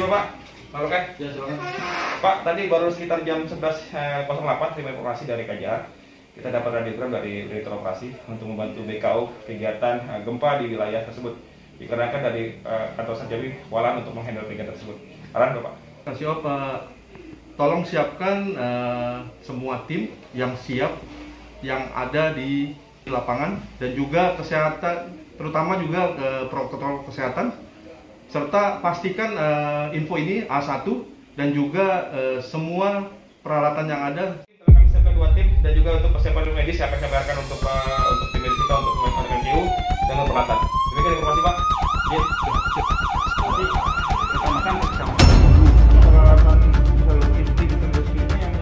Bapak. Melaporkan? Ya, silakan. Pak, tadi baru sekitar jam 11.08 terima informasi dari KJR. Kita dapat radiogram dari Direktur Operasi untuk membantu BKO kegiatan gempa di wilayah tersebut. Dikarenakan dari kantor Satjambi kewalahan untuk menghandle kegiatan tersebut. Arahan Bapak. Kasih Pak, tolong siapkan semua tim yang siap yang ada di lapangan dan juga kesehatan, terutama juga protokol kesehatan, serta pastikan info ini A1 dan juga semua peralatan yang ada. Kami siapkan 2 tim dan juga untuk persiapan medis yang akan saya bayarkan untuk tim medis kita untuk melakukan MCU dan untuk peralatan. Demikian informasi Pak. Ya, Nanti kita makan bersama. Peralatan logistik industri-nya yang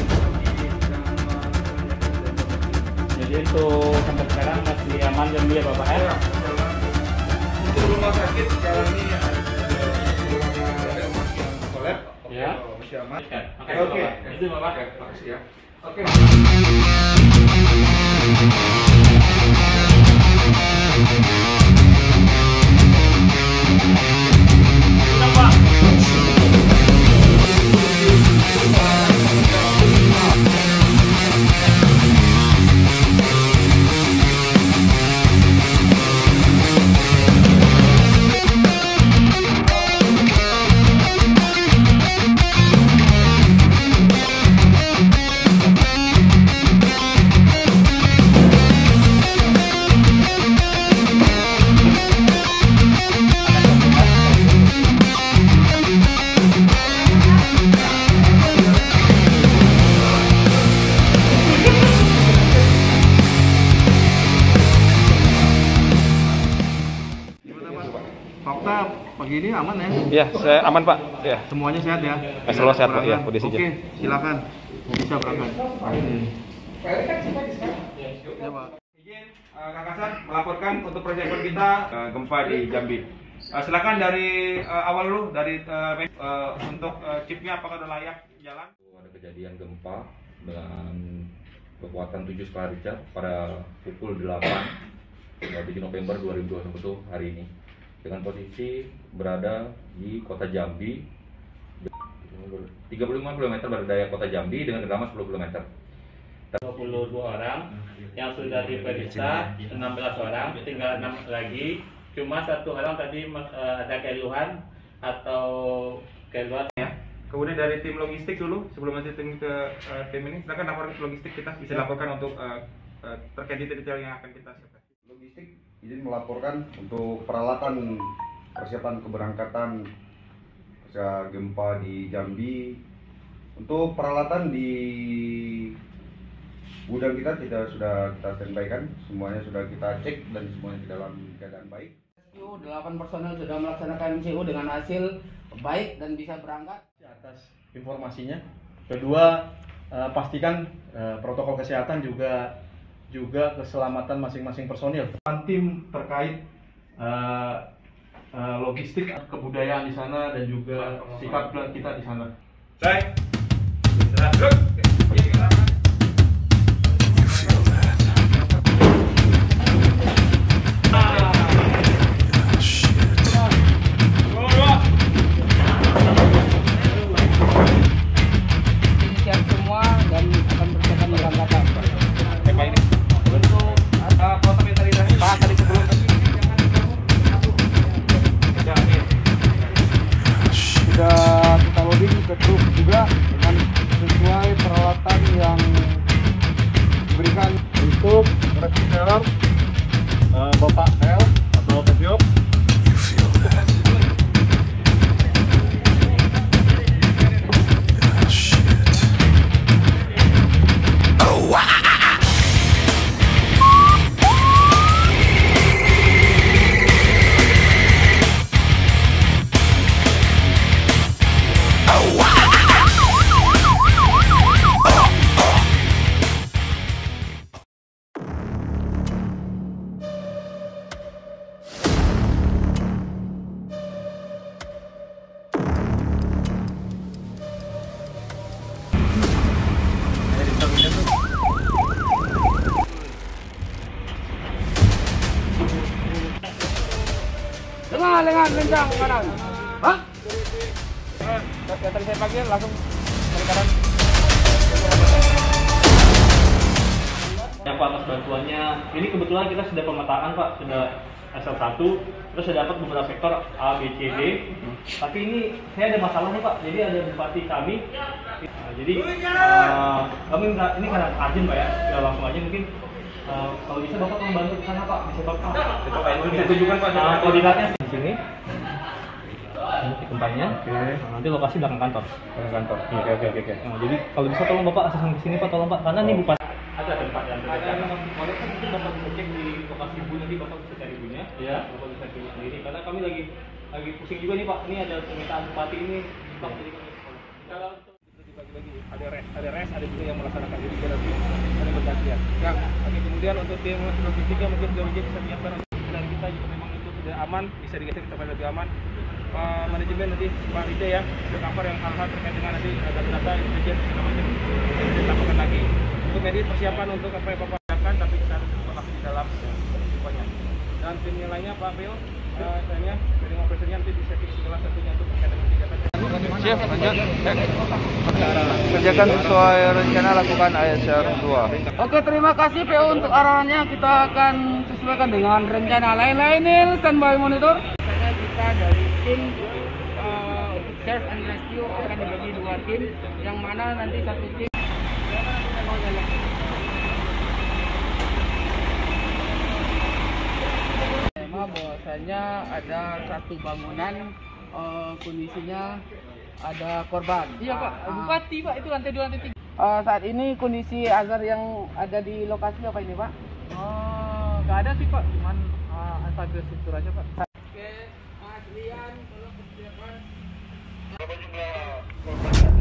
Jadi untuk sampai sekarang masih aman dan dia Bapak ya? Untuk rumah sakit sekarang ini ada rumah yang kolab, Ya. masih aman. Oke. Itu Bapak. Makasih ya. Oke. Fakta pagi ini aman ya? Iya, saya aman Pak. Ya. Semuanya sehat ya? Selalu sehat Pak. Ya, kondisi Oke, silakan. Bisa berangkat. Ya, Pak. Izin Kang Hasan melaporkan untuk persiapan kita gempa di Jambi. Silakan dari awal dulu dari untuk chipnya apakah sudah layak jalan? Ada kejadian gempa dengan kekuatan 7 skala Richter pada pukul 8 7 November 2021 hari ini dengan posisi berada di kota Jambi 35 km berdaya kota Jambi dengan kedalaman 10 km. 22 orang yang sudah diperiksa, 16 orang, tinggal 6 lagi. Cuma 1 orang tadi ada keluhan atau keluhan Ya. Kemudian dari tim logistik dulu sebelum nanti tim ke tim ini silakan laporan ke logistik kita bisa laporkan untuk terkait detail yang akan kita siapkan. Logistik izin melaporkan untuk peralatan persiapan keberangkatan pasca gempa di Jambi. Untuk peralatan di gudang kita sudah kita standby-kan, semuanya sudah kita cek dan semuanya di dalam keadaan baik. 8 personel sudah melaksanakan MCU dengan hasil baik dan bisa berangkat. Atas informasinya. Kedua, pastikan protokol kesehatan juga keselamatan masing-masing personil. Tim terkait logistik, kebudayaan di sana dan juga sikap kita di sana. Baik. Siap semua dan akan bersiapkan berangkatan. Untuk protokol tadi Pak tadi sebelum sudah kita loading ke truk juga dengan sesuai peralatan yang diberikan untuk reseller Bapak L atau Topiok. Dengan kencang kanan. Hah? yang tadi saya panggil langsung dari kanan. Ya Pak, atas bantuannya. Ini kebetulan kita sudah pemetaan Pak, sudah SL1, terus sudah dapat beberapa sektor A, B, C, D. Tapi ini saya ada masalah nih Pak. Jadi ada bupati kami. Jadi kami ini karena urgent Pak ya, langsung aja mungkin. Kalau bisa Bapak tolong bantu ke sana Pak, bisa Bapak. Bisa tunjukkan Pak koordinatnya di sini. Ini tempatnya. Nanti lokasi belakang kantor. Kantor. Oke. Nah, jadi kalau bisa tolong Bapak akses ke sini Pak, tolong Pak. Karena ini bupati ada tempat yang terdekat. Kalau kan mungkin Bapak bisa cek di lokasi ibu, nanti Bapak bisa cari ibunya. Iya. Bapak bisa pilih sendiri. Karena kami lagi pusing juga nih Pak. Ini ada permintaan bupati ini. Pak, jadi kami kalau dibagi-bagi ada res, ada juga yang melaksanakan ini terapi, ada bergantian. Ya. Oke, kemudian untuk tim logistiknya mungkin Jogja bisa menyiapkan dan kita jika memang itu sudah aman, bisa digeser ke tempat lebih aman. Manajemen nanti Pak Rija ya, untuk cover yang hal-hal terkait dengan nanti data-data intelijen segala macam yang ditambahkan lagi. Untuk medis persiapan untuk apa yang Bapak lakukan, tapi kita harus masuk di dalam semuanya. Dan tim yang lainnya Pak Bel, saya dari operasinya nanti disetting segala satunya untuk terkait dengan kegiatan. Siap, lanjut. Kerjakan sesuai rencana, lakukan ASR 2. Oke, terima kasih PO untuk arahannya. Kita akan sesuaikan dengan rencana. Lain-lain standby monitor. Kita dari tim untuk search and rescue akan dibagi 2 tim, yang mana nanti satu tim bahwasanya ada satu bangunan kondisinya ada korban. Iya Pak, Bupati Pak, itu lantai 2 lantai 3. Saat ini kondisi Azhar yang ada di lokasi apa ini Pak? Nggak ada sih Pak, cuman stabil struktur aja Pak. Oke, Mas Rian, tolong persiapan. Berapa jumlah korban?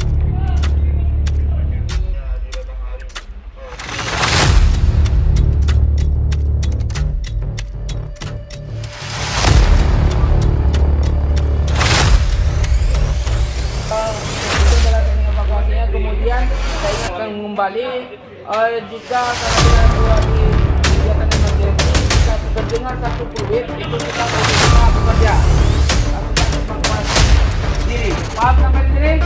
Kemudian saya akan kembali jika karena di kegiatan emergensi jika terdengar satu fluid itu kita bersama bekerja. Lakukan evakuasi diri. Paham sampai di sini?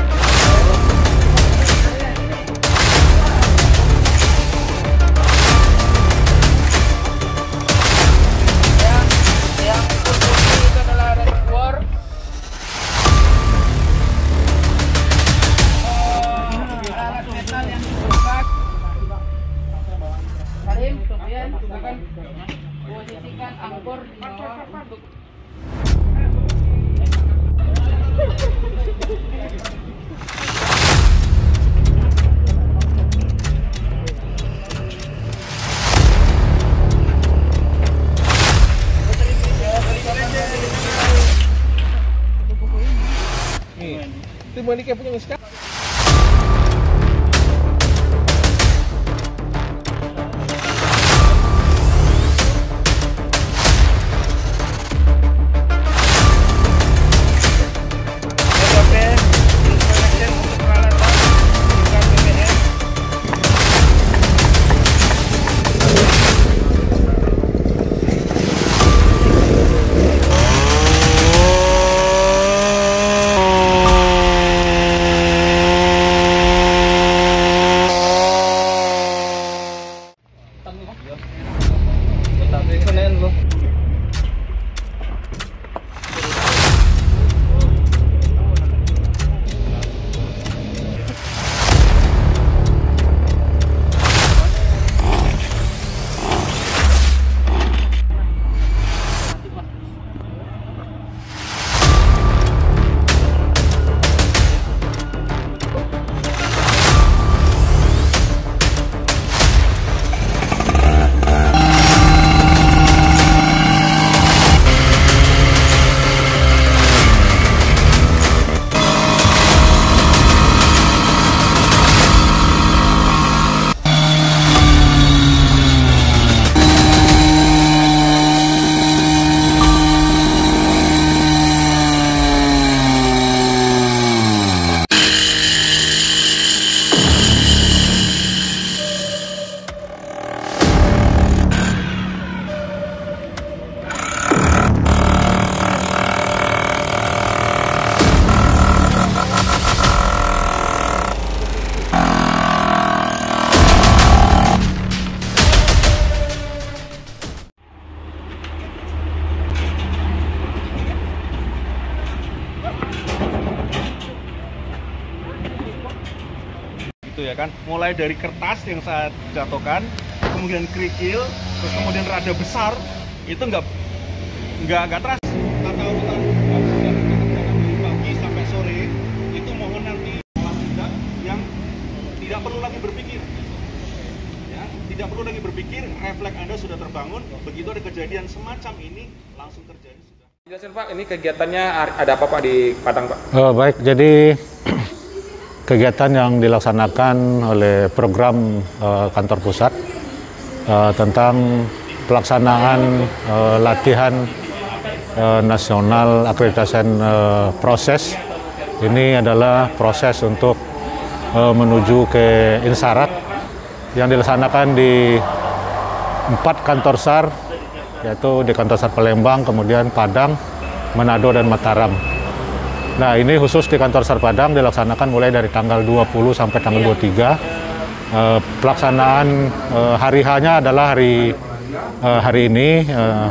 Yang berfungsi itu adalah reservoir. Yang dibuka Karim, kemudian silakan posisikan angkor di bawah untuk Itu Monica punya nge-scan. gitu ya kan. Mulai dari kertas yang saya jatuhkan, kemudian kerikil, terus kemudian rada besar, itu nggak terasa. Tata urutan dari pagi sampai sore itu mohon nanti olah tindak yang tidak perlu lagi berpikir. Ya, tidak perlu lagi berpikir, refleks Anda sudah terbangun. Begitu ada kejadian semacam ini langsung terjadi. Jelasin Pak, ini kegiatannya ada apa Pak di Padang Pak? Baik, jadi kegiatan yang dilaksanakan oleh program kantor pusat tentang pelaksanaan latihan nasional accreditation proses. Ini adalah proses untuk menuju ke Insarak yang dilaksanakan di 4 kantor SAR, yaitu di kantor SAR Palembang, kemudian Padang, Manado, dan Mataram. Nah, ini khusus di kantor SAR Padang dilaksanakan mulai dari tanggal 20 sampai tanggal 23. Pelaksanaan hari H-nya adalah hari ini,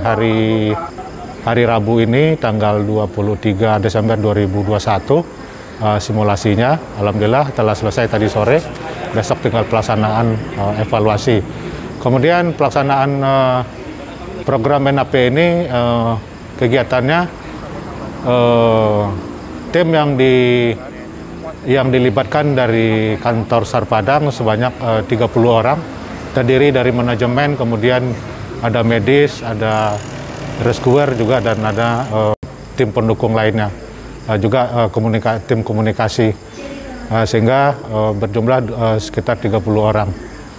hari Rabu ini, tanggal 23 Desember 2021. Simulasinya, alhamdulillah telah selesai tadi sore. Besok tinggal pelaksanaan evaluasi. Kemudian pelaksanaan program NAP ini kegiatannya tim yang dilibatkan dari kantor SAR Padang sebanyak 30 orang, terdiri dari manajemen, kemudian ada medis, ada rescuer juga, dan ada tim pendukung lainnya, juga tim komunikasi, sehingga berjumlah sekitar 30 orang.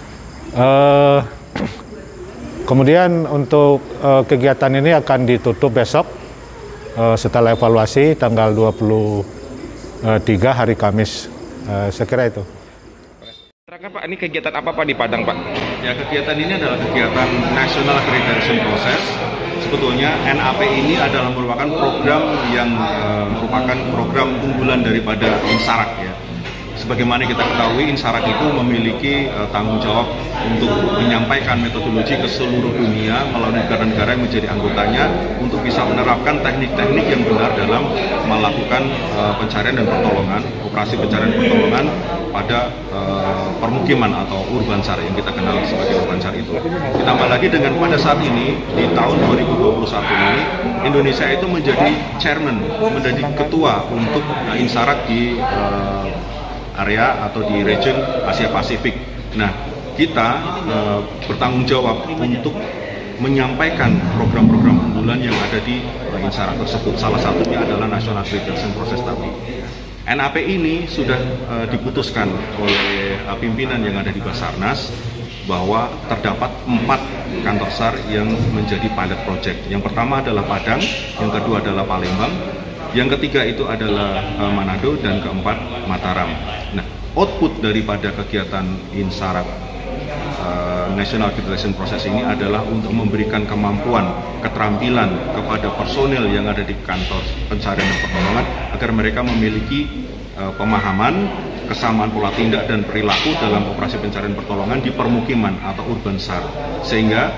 Kemudian untuk kegiatan ini akan ditutup besok setelah evaluasi tanggal 23 hari Kamis. Saya kira itu. Terangkan Pak, ini kegiatan apa Pak di Padang Pak? Ya, kegiatan ini adalah kegiatan National Accreditation Process. Sebetulnya NAP ini adalah merupakan program yang merupakan program unggulan daripada Insarak ya. Sebagaimana kita ketahui, Insarak itu memiliki tanggung jawab untuk menyampaikan metodologi ke seluruh dunia melalui negara-negara yang menjadi anggotanya untuk bisa menerapkan teknik-teknik yang benar dalam melakukan pencarian dan pertolongan, operasi pencarian pertolongan pada permukiman atau urban SAR yang kita kenal sebagai urban SAR itu. Ditambah lagi dengan pada saat ini, di tahun 2021 ini, Indonesia itu menjadi chairman, menjadi ketua untuk Insarak di area atau di region Asia Pasifik. Nah, kita bertanggung jawab untuk menyampaikan program-program unggulan yang ada di Insarak tersebut. Salah satunya adalah National Accreditation Process tadi. NAP ini sudah diputuskan oleh pimpinan yang ada di Basarnas bahwa terdapat 4 kantor SAR yang menjadi pilot project. Yang pertama adalah Padang, yang kedua adalah Palembang, yang ketiga itu adalah Manado, dan keempat Mataram. Nah, output daripada kegiatan Insarak National Accreditation Process ini adalah untuk memberikan kemampuan, keterampilan kepada personil yang ada di kantor pencarian dan pertolongan agar mereka memiliki pemahaman, kesamaan pola tindak dan perilaku dalam operasi pencarian pertolongan di permukiman atau urban SAR, sehingga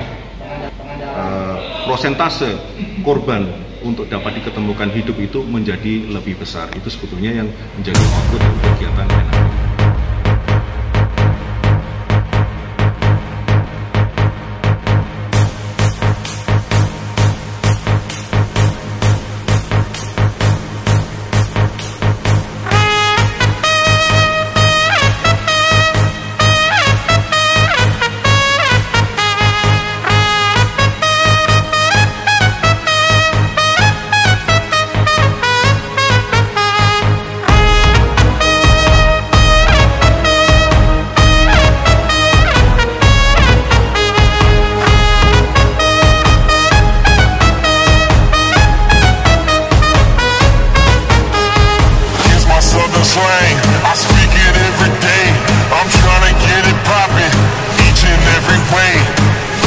prosentase korban untuk dapat diketemukan hidup itu menjadi lebih besar. Itu sebetulnya yang menjadi output kegiatan NAP.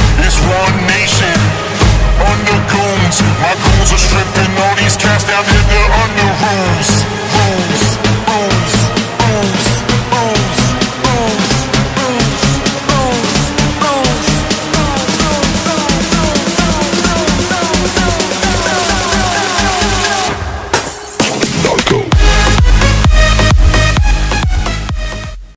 My goons are stripping all these cats down here.